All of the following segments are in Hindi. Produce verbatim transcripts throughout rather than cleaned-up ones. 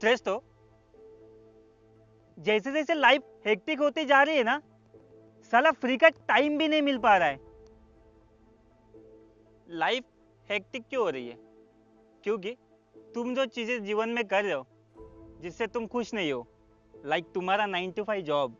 स्ट्रेस्ड हो? जैसे जैसे लाइफ हेक्टिक होती जा रही है ना, साला फ्री का टाइम भी नहीं मिल पा रहा है। लाइफ हेक्टिक क्यों हो रही है? क्योंकि तुम जो चीजें जीवन में कर रहे हो जिससे तुम खुश नहीं हो, लाइक तुम्हारा नाइन टू फाइव जॉब,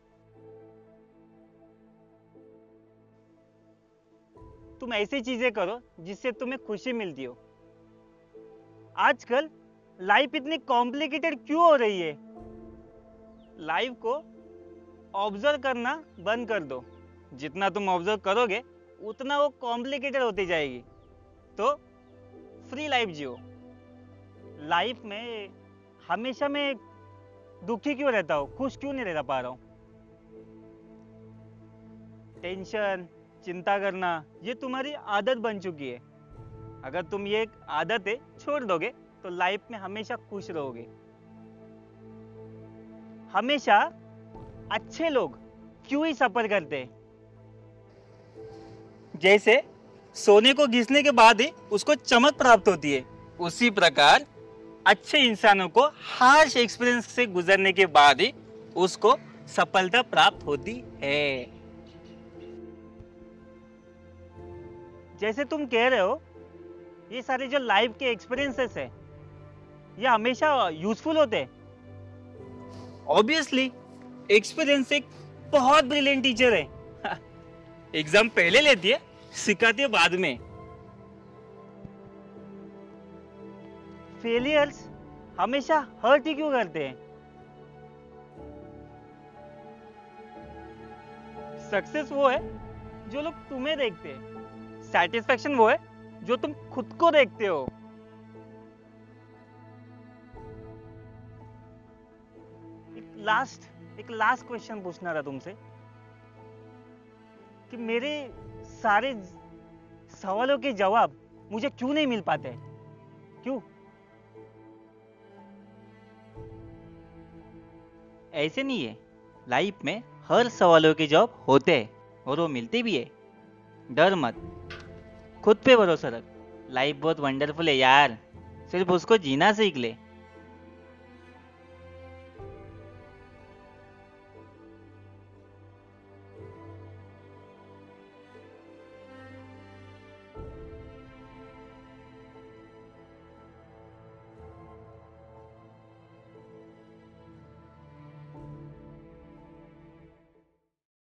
तुम ऐसी चीजें करो जिससे तुम्हें खुशी मिलती हो। आजकल लाइफ इतनी कॉम्प्लिकेटेड क्यों हो रही है? लाइफ को ऑब्जर्व करना बंद कर दो। जितना तुम ऑब्जर्व करोगे उतना वो कॉम्प्लिकेटेड होती जाएगी। तो फ्री लाइफ जियो। लाइफ में हमेशा मैं दुखी क्यों रहता हूँ, खुश क्यों नहीं रह पा रहा हूँ? टेंशन, चिंता करना, ये तुम्हारी आदत बन चुकी है। अगर तुम ये एक आदत है छोड़ दोगे तो लाइफ में हमेशा खुश रहोगे। हमेशा अच्छे लोग क्यों ही सफर करते हैं? जैसे सोने को घिसने के बाद ही उसको चमक प्राप्त होती है, उसी प्रकार अच्छे इंसानों को हार्श एक्सपीरियंस से गुजरने के बाद ही उसको सफलता प्राप्त होती है। जैसे तुम कह रहे हो, ये सारे जो लाइफ के एक्सपीरियंसेस है ये हमेशा यूजफुल होते हैं। ऑब्वियसली एक्सपीरियंस एक बहुत ब्रिलियंट टीचर है। एग्जाम पहले लेती है, सिखाती है बाद में। फेलियर्स हमेशा हर्ट ही क्यों करते हैं? सक्सेस वो है जो लोग तुम्हें देखते हैं, सेटिस्फेक्शन वो है जो तुम खुद को देखते हो। एक लास्ट एक लास्ट क्वेश्चन पूछना था तुमसे कि मेरे सारे सवालों के जवाब मुझे क्यों नहीं मिल पाते? क्यों? ऐसे नहीं है, लाइफ में हर सवालों के जवाब होते हैं और वो मिलते भी है। डर मत, खुद पे भरोसा रख। लाइफ बहुत वंडरफुल है यार, सिर्फ उसको जीना सीख ले।